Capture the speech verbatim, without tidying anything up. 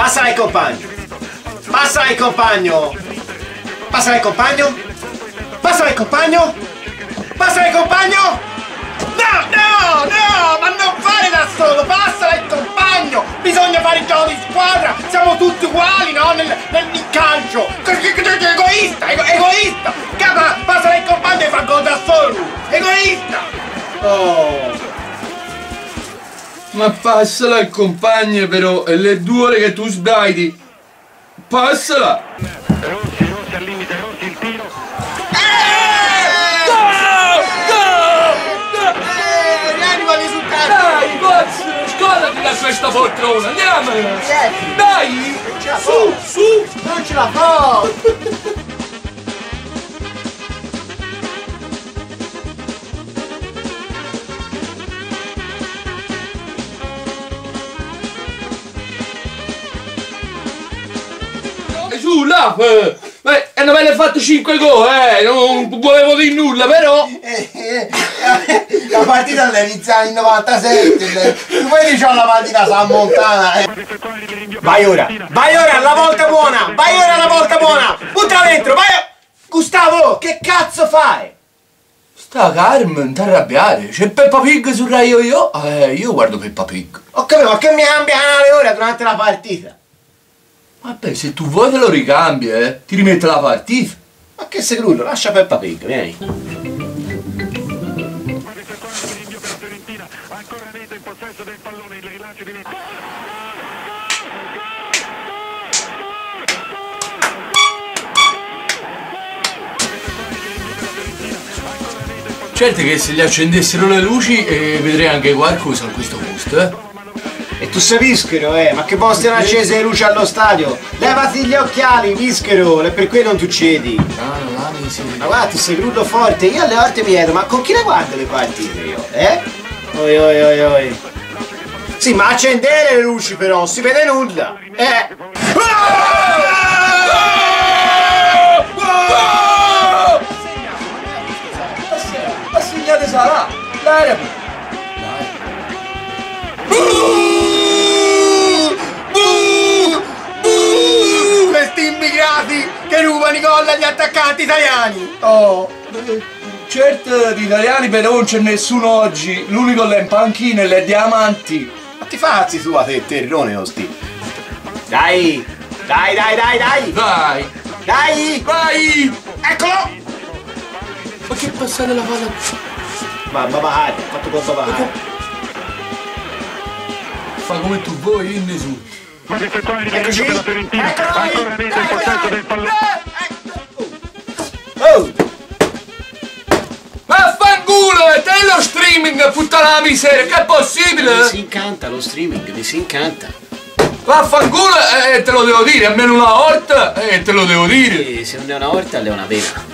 Passala al compagno. Passala al compagno. Passala al compagno. Passala al compagno. Passala al compagno. No, no, no, ma non fare da solo, passala al compagno. Bisogna fare il gioco di squadra. Siamo tutti uguali, no? Nel, nel, nel calcio. Egoista, ego, egoista. Capa, passala al compagno e fa gol da solo. Egoista. Oh. Ma passala al compagno però, è le due ore che tu sbaidi. Passala! Rossi, Rossi al limite, Rossi il tiro. Eh! Go! Go! Eh, rianima il risultato. Dai, Boz, scordati da questa poltrona, andiamo! Dai! Su, su! Non ce la fa! Su, là! Eh, e non me ne hai fatto cinque gol, eh! Non volevo dire nulla, però! Eh, eh, la partita l'è iniziata in novantasette, poi diciamo la partita San Montana. Eh. Vai ora, vai ora, la volta buona! Vai ora, la volta buona! Buttala dentro, vai! Gustavo, che cazzo fai? Sta calmo, non ti arrabbiare, c'è Peppa Pig sul Rai Io? Eh, io guardo Peppa Pig. Ho capito, ma che mi cambia canale ora durante la partita? Vabbè, se tu vuoi te lo ricambi, eh, ti rimette la partita. Ma che sei crullo, lascia Peppa Pig, vieni. Certo che se gli accendessero le luci eh, vedrei anche qualcosa in questo posto, eh. E tu sei Vischero, eh, ma che possono accese le luci allo stadio? Levati gli occhiali, Vischero, e per quello non tu cedi. Ah, non la miseria. Ma guarda, tu sei crullo forte, io alle volte mi chiedo, ma con chi le guardo le partite io, eh? Oi oi oi oi. Sì, ma accendere le luci però, non si vede nulla, eh? Ma segnate sarà, l'aereo. Questi immigrati che rubano i gol agli attaccanti italiani! Oh! Certo, di italiani però non c'è nessuno oggi, l'unico là in panchina è le Diamanti. Ma ti fazzi tu a te, terrone, osti! Dai! Dai, dai, dai, dai! Vai! Dai! Vai! Eccolo! Ma che passare la palla? Ma Babahari, ha fatto con Babahari. Fa come tu vuoi, in nessuno. Ma che effettuare il Eccoci! per la Fiorentina, Eccolo! ancora Rete in possesso del pallone. Oh! Vaffanculo, te lo streaming, puttana la miseria, che è possibile? Mi si incanta lo streaming, mi si incanta. Vaffanculo, e eh, te lo devo dire, almeno una volta, e eh, te lo devo dire. E se non è una volta, è una vera.